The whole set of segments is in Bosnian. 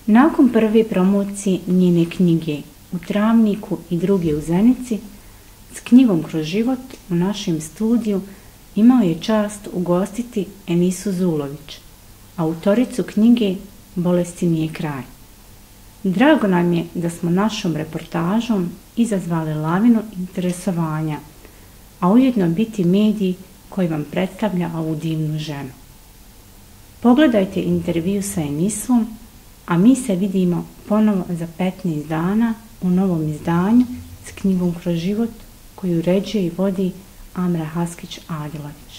Nakon prve promocije njene knjige u Travniku i druge u Zenici, s knjigom Kroz život u našem studiju imao je čast ugostiti Enisu Zulović, autoricu knjige Bolesti nije kraj. Drago nam je da smo našom reportažom izazvali lavinu interesovanja, a ujedno biti medij koji vam predstavlja ovu divnu ženu. Pogledajte intervju sa Enisom, a mi se vidimo ponovo za 15 dana u novom izdanju s knjigom Kroz život koju uređuje i vodi Amra Haskić-Adilović.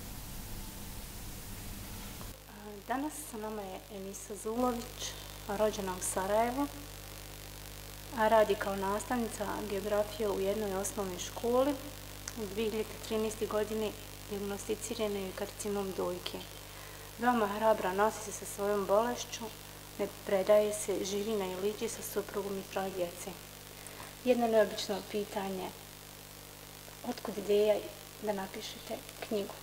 Danas sa nama je Enisa Zulović, rođena u Sarajevu, a radi kao nastavnica geografije u jednoj osnovnoj školi. U 2013. godini dijagnosticirana je karcinom dojke. Veoma hrabra nosi se sa svojom bolešću, ne predaje se, živi na Iliđi sa suprugom i 3 djece. Jedno neobično pitanje, otkud ideja da napišete knjigu?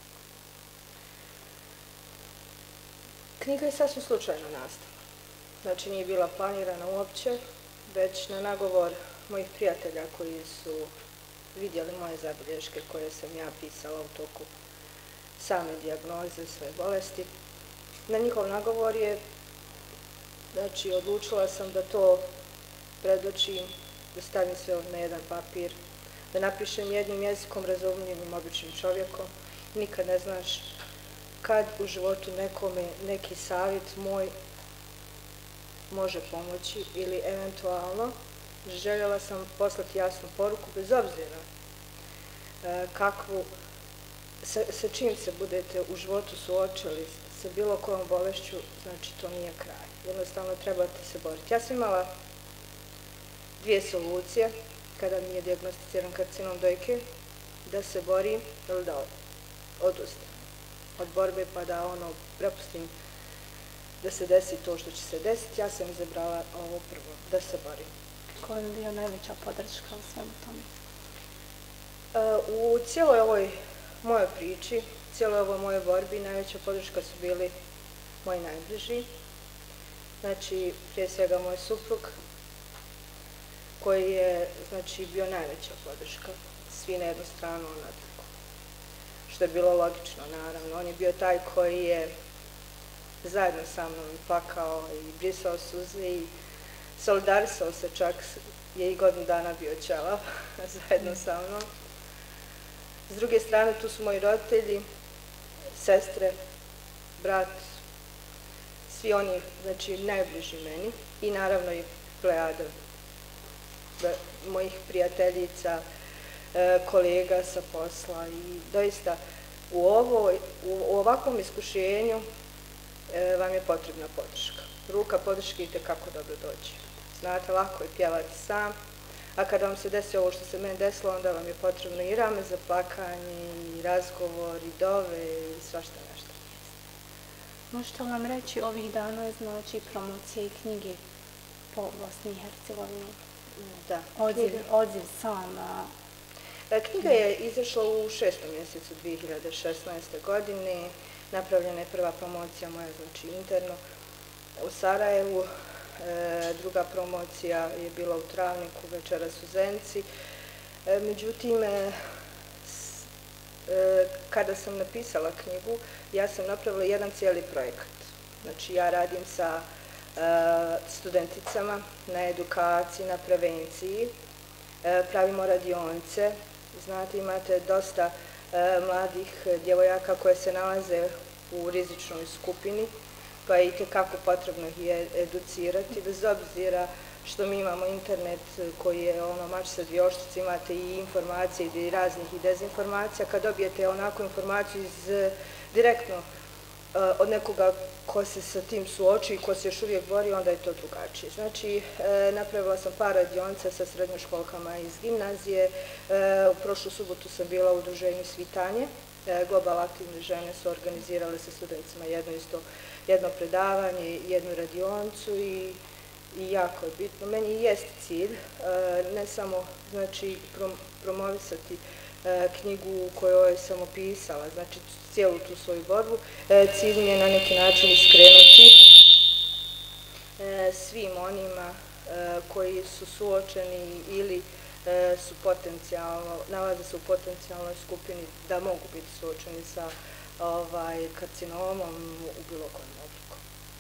Knjiga je sasvim slučajno nastala. Znači nije bila planirana uopće, već na nagovor mojih prijatelja koji su vidjeli moje zabilješke koje sam ja pisala u toku same dijagnoze svoje bolesti. Na njihov nagovor je, znači odlučila sam da to predočim, da stavim sve na jedan papir, da napišem jednim jezikom razumljivim običnim čovjekom. Nikad ne znaš kad u životu nekome neki savjet moj može pomoći ili eventualno željela sam poslati jasnu poruku bez obzira sa čim se budete u životu suočili, sa bilo kojom bolešću, znači to nije kraj. Jednostavno trebate se boriti. Ja sam imala 2 solucije kada mi je dijagnosticiran karcinom dojke, da se borim ili da odustanem od borbe pa da prepustim da se desi to što će se desiti. Ja sam izabrala ovo prvo, da se borim. Koja je bio najveća podrška u svemu tome? U cijeloj ovoj mojoj priči, cijeloj ovoj mojoj borbi najveća podrška su bili moji najbliži. Znači, prije svega moj suprug, koji je, znači, bio najveća podrška. Svi na jednu stranu, on na drugu. Što je bilo logično, naravno. On je bio taj koji je zajedno sa mnom plakao i brisao suze i solidarisao se, čak je i godinu dana bio ćelav zajedno sa mnom. S druge strane, tu su moji roditelji, sestre, brat, svi oni, znači, najbliži meni i naravno i plejada mojih prijateljica, kolega sa posla i doista u ovakvom iskušenju vam je potrebna podrška. Ruka podrške itekako dobro dođe. Znate, lako je pjevati sam, a kada vam se desi ovo što se meni desilo, onda vam je potrebno i rame za plakanje, i razgovor, i dove, i svašta nešto. Možete li nam reći, ovih dana je znači promocija i knjige po Bosni i Hercegovini? Da. Odziv sam. Knjiga je izašla u 6. mjesecu 2016. godine. Napravljena je prva promocija moja, znači interno, u Sarajevu. Druga promocija je bila u Travniku, večeras u Zenici. Međutim, kada sam napisala knjigu, ja sam napravila jedan cijeli projekat. Znači, ja radim sa studenticama na edukaciji, na prevenciji, pravimo radionice. Znate, imate dosta mladih djevojaka koje se nalaze u rizičnoj skupini, pa je itekako potrebno ih je educirati, bez obzira što mi imamo internet koji je mač sa 2 oštrice, imate i informacije i raznih i dezinformacija. Kad dobijete onakvu informaciju direktno od nekoga ko se sa tim suoči i ko se još uvijek bori, onda je to drugačije. Znači, napravila sam par radionica sa srednjoškolkama iz gimnazije. U prošlu subotu sam bila u udruženju Svitanje. Global aktivne žene su organizirale sa studentima jedno predavanje, jednu radionicu i jako je bitno. Meni jest cilj ne samo, znači, promovisati knjigu u kojoj sam opisala, znači cijelu tu svoju borbu. Cilj mi je na neki način iskrenuti svim onima koji su suočeni ili nalaze se u potencijalnoj skupini da mogu biti suočeni sa karcinomom u bilo kojem obliku.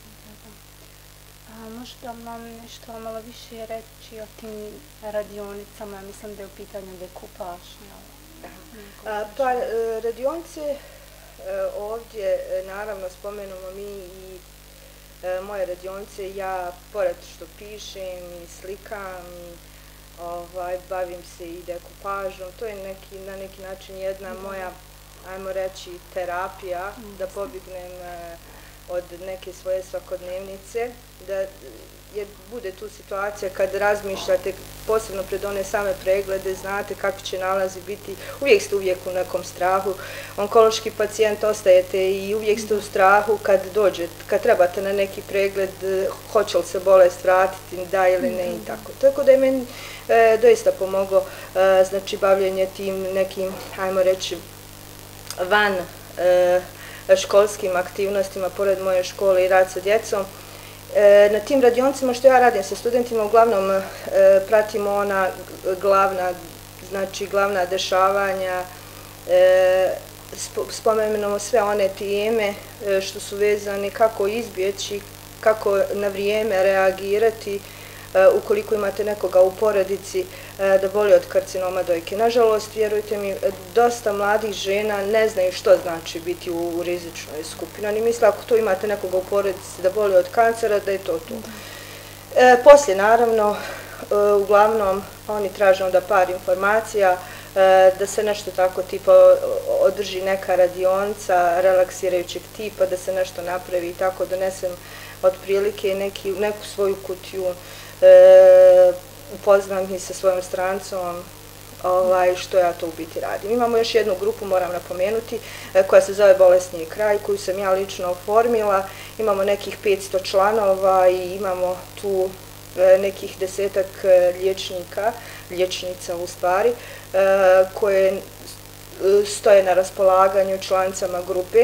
Možda nam nešto malo više reći o tim radionicama, mislim da je u pitanju dekupaž. Pa radionice ovdje naravno spomenemo mi i moje radionice, ja pored što pišem i slikam i bavim se i dekupažom, to je na neki način jedna moja, ajmo reći, terapija, da pobjegnem od neke svoje svakodnevnice, jer bude tu situacija kad razmišljate, posebno pred one same preglede, znate kakvi će nalazi biti, uvijek ste u nekom strahu, onkološki pacijent ostajete i uvijek ste u strahu kad trebate na neki pregled, hoće li se bolest vratiti, da ili ne i tako. Tako da je meni doista pomoglo, znači, bavljenje tim nekim, ajmo reći, van školskim aktivnostima, pored moje škole i rad sa djecom. Na tim radionicama što ja radim sa studentima, uglavnom pratimo ona glavna dešavanja, spomenemo sve one teme što su vezane, kako izbjeći, kako na vrijeme reagirati ukoliko imate nekoga u porodici da boli od karcinoma dojke. Nažalost, vjerujte mi, dosta mladih žena ne znaju što znači biti u rizičnoj skupini. Oni misle ako tu imate nekoga u porodici da boli od kancera, da je to to. Poslije, naravno, uglavnom oni traže onda par informacija, da se nešto tako tipa održi neka radionica relaksirajućeg tipa, da se nešto napravi i tako donesem otprilike neku svoju kutiju, upoznam ih sa svojom strancom, što ja to u biti radim. Imamo još jednu grupu, moram napomenuti, koja se zove Bolesni kraj, koju sam ja lično oformila. Imamo nekih 500 članova i imamo tu nekih 10-ak liječnica u stvari, koje stoje na raspolaganju članicama grupe,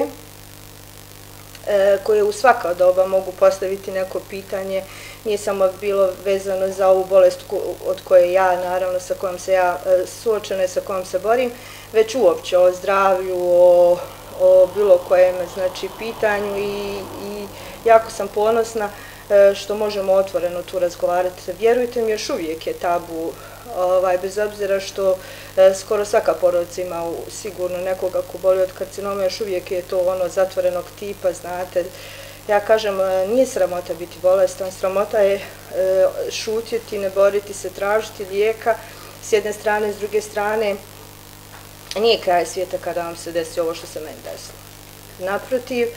koje u svaka doba mogu postaviti neko pitanje, nije samo bilo vezano za ovu bolest od koje ja, naravno, sa kojom se ja suočena i sa kojom se borim, već uopće o zdravlju, o bilo kojem, znači, pitanju i jako sam ponosna što možemo otvoreno tu razgovarati. Vjerujte mi, još uvijek je tabu, bez obzira što skoro svaka porodica ima sigurno nekoga ko boli od karcinoma, još uvijek je to ono zatvorenog tipa, znate. Ja kažem, nije sramota biti bolestan, sramota je šutjeti, ne boriti se, tražiti lijeka s jedne strane, s druge strane, nije kraj svijeta kada vam se desi ovo što se meni desilo. Naprotiv,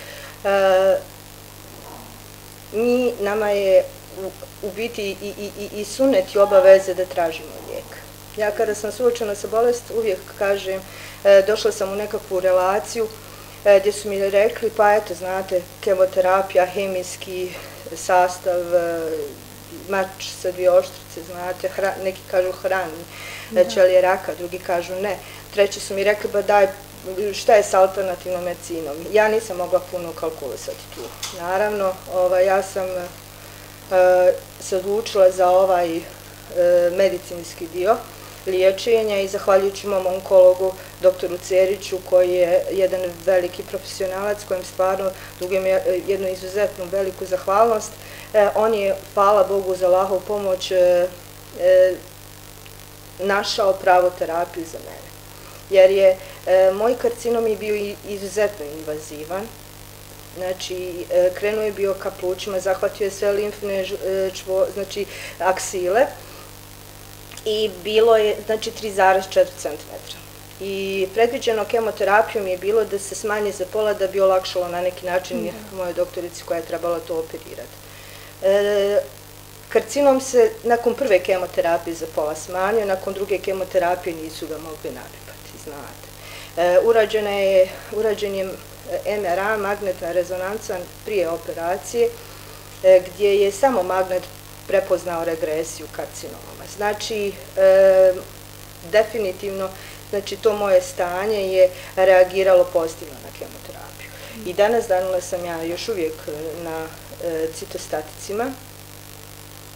nama je u biti i sunet i obaveze da tražimo lijek. Ja kada sam suočena sa bolest uvijek kažem, došla sam u nekakvu relaciju gdje su mi rekli, pa eto, znate, kemoterapija, hemijski sastav, mač sa 2 oštrice, znate, neki kažu hrani ćelije raka, drugi kažu ne. Treći su mi rekli, ba daj, šta je sa alternativnom medicinom? Ja nisam mogla puno kalkulisati tu. Naravno, ja sam se odlučila za ovaj medicinski dio liječenja i zahvaljujući mom onkologu, doktoru Ceriću, koji je jedan veliki profesionalac, kojem stvarno dugujem jednu izuzetnu veliku zahvalnost, on je, hvala Bogu za Allahovu pomoć, našao pravu terapiju za mene. Jer je moj karcinom je bio izuzetno invazivan. Znači, krenuo je bio ka plućima, zahvatio je sve limfne znači aksile i bilo je, znači, 3,4 cm. I predviđeno kemoterapijom je bilo da se smanji za pola da bi olakšalo na neki način mojoj doktorici koja je trebala to operirati. Karcinom se nakon prve kemoterapije za pola smanjio, nakon druge kemoterapije nisu ga mogli napipati, znate. Urađen je MRA, magnetna rezonanca, prije operacije, gdje je samo magnet prepoznao regresiju karcinoma. Znači, definitivno, znači, to moje stanje je reagiralo pozitivno na kemoterapiju. I danas danula sam ja još uvijek na citostaticima,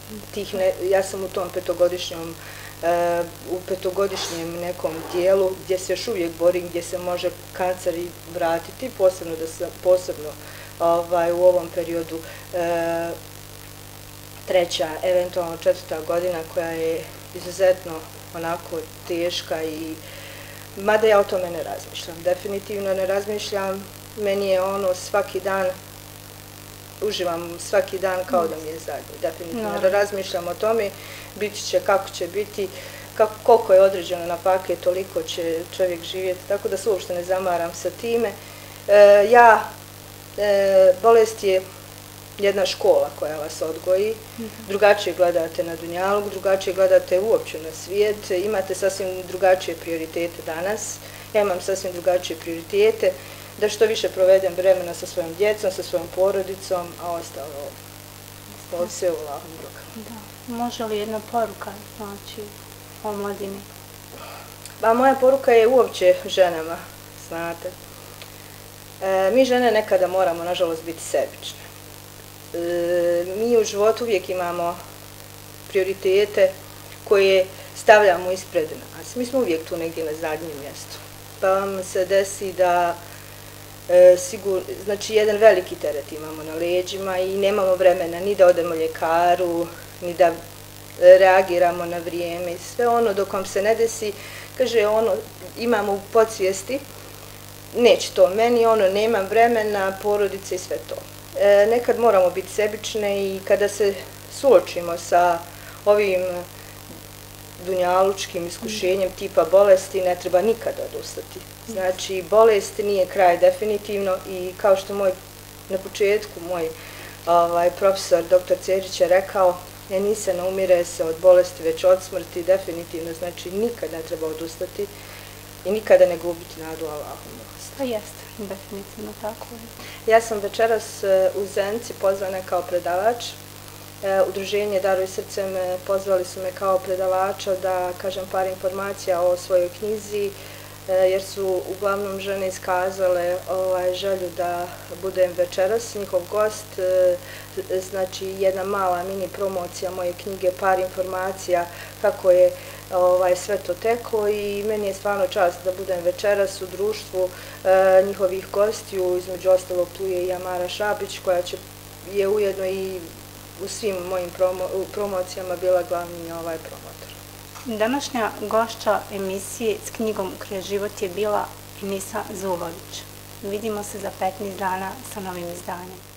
ja sam u tom petogodišnjem nekom dijelu gdje se još uvijek borim, gdje se može kancer i vratiti, posebno u ovom periodu treća, eventualno četvrta godina koja je izuzetno onako teška i mada ja o tome ne razmišljam, definitivno ne razmišljam, meni je ono svaki dan, uživam svaki dan kao da mi je zadnji, definitivno ne razmišljam o tome, biti će kako će biti, koliko je određeno na paket, toliko će čovjek živjeti, tako da se uopšte ne zamaram sa time. Bolest je jedna škola koja vas odgoji, drugačije gledate na dunjaluk, drugačije gledate uopće na svijet, imate sasvim drugačije prioritete danas, ja imam sasvim drugačije prioritete, da što više provedem vremena sa svojom djecom, sa svojom porodicom, a ostalo sve u Allahom rukama. Može li jedna poruka, znači, omladini? Pa moja poruka je uopće ženama, znate. Mi žene nekada moramo, nažalost, biti sebične. Mi u životu uvijek imamo prioritete koje stavljamo ispred nas. Mi smo uvijek tu negdje na zadnjem mjestu. Pa vam se desi da znači jedan veliki teret imamo na leđima i nemamo vremena ni da odemo ljekaru, ni da reagiramo na vrijeme i sve ono dok vam se ne desi, kaže ono, imamo u podsvijesti, neće to meni, ono, nemam vremena, porodice i sve to. Nekad moramo biti sebične i kada se suočimo sa ovim dunjalučkim iskušenjem tipa bolesti, ne treba nikada odustati. Znači, bolest nije kraj definitivno i kao što na početku moj profesor dr. Cerić je rekao, Enise, ne umire se od bolesti već od smrti, definitivno, znači nikad ne treba odustati i nikada ne gubiti nadu Allahom. Pa jeste, definitivno tako. Ja sam večeras u Zenici pozvana kao predavač. Udruženje Daruj srcem pozvali su me kao predavača da kažem par informacija o svojoj knjizi, jer su uglavnom žene iskazale želju da budem večeras njihov gost. Znači jedna mala mini promocija moje knjige, par informacija kako je sve to teklo i meni je stvarno čast da budem večeras u društvu njihovih gostiju, između ostalog tu je i Amara Šabić koja je ujedno i u svim mojim promocijama bila glavni promotor. Današnja gošća emisije s knjigom Kroz život je bila Enisa Zulović. Vidimo se za 15 dana sa novim izdanjem.